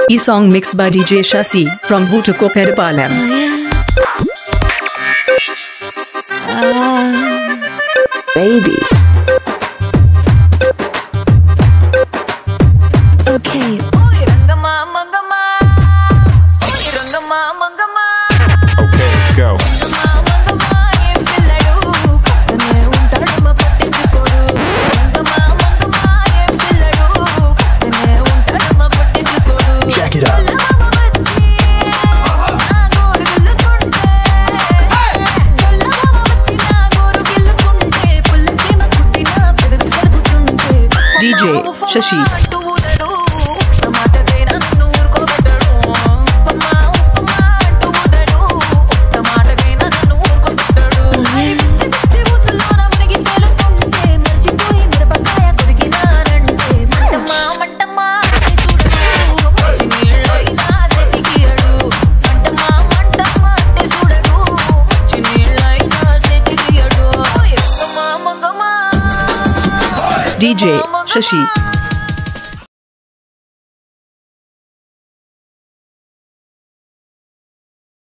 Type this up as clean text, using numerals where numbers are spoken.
E-song mixed by DJ Shashi from Vutuko Peripalam. Baby. Okay. Okay, let's go. Check it out. DJ Shashi. DJ Shashi.